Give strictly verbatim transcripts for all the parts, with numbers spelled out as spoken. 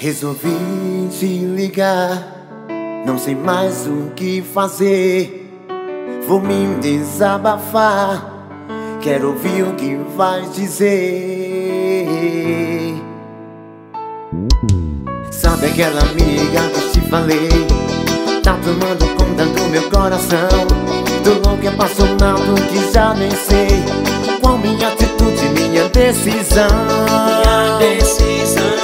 Resolvi te ligar, não sei mais o que fazer. Vou me desabafar, quero ouvir o que vais dizer. Sabe aquela amiga que te falei? Tá tomando conta do meu coração. Tô louco, apaixonado que já nem sei qual minha atitude, minha decisão. Minha decisão.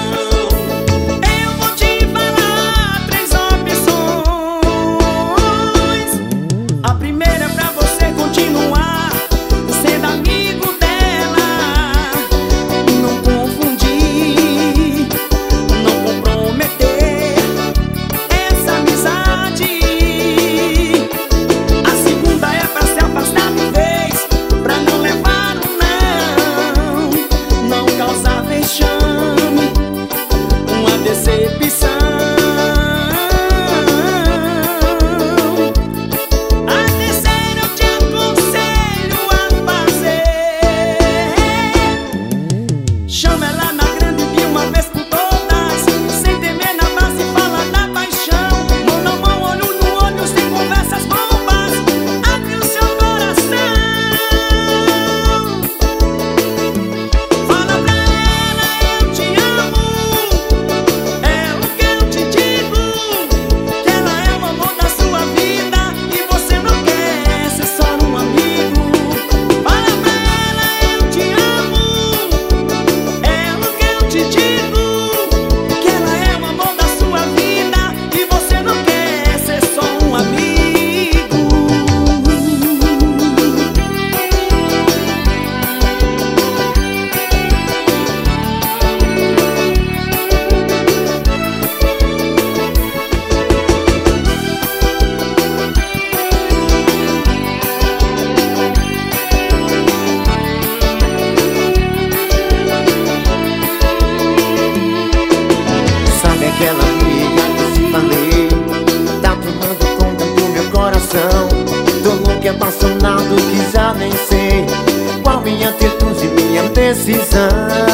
Aquela amiga que te falei, tá tomando conta do meu coração. Tô louco, apaixonado que já nem sei qual minha atitude, minha decisão.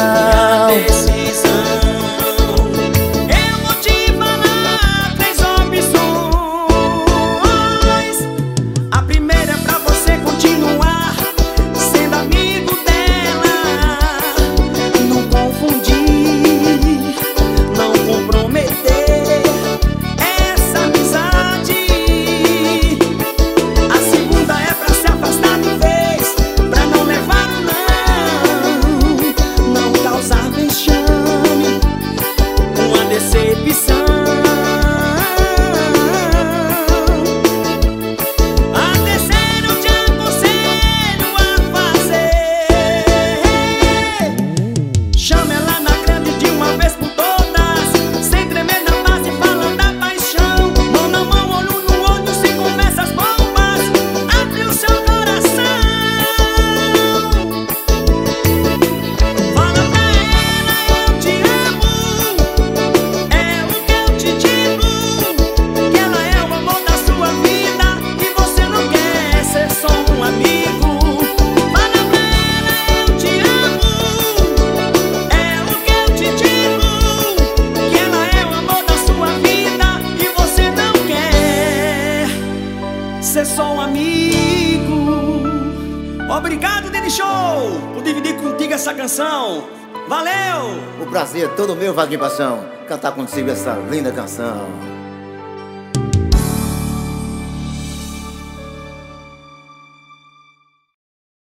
Minha decisão. Eu vou te falar três opções. A primeira é pra você continuar sendo amigo dela, não confundir, não comprometer essa amizade. A segunda é pra se afastar de vez, pra não levar um não, não causar vexame, uma decepção. A terceira eu te aconselho a fazer: chame ela na grande de uma vez por todas, sem tremer na base, falando da paixão. Mão na mão, olho no olho, sem conversas bobas, abre o seu coração. Fala pra ela, eu te amo, é o que eu te digo, que ela é o amor da sua vida e você não quer ser só um amigo. Fala pra ela, eu te amo, é o que eu te digo, que ela é o amor da sua vida e você não quer ser só um amigo. Obrigado, Deni Show, por dividir contigo essa canção. Valeu! O prazer é todo meu, Vaguinho Paixão, cantar contigo essa linda canção.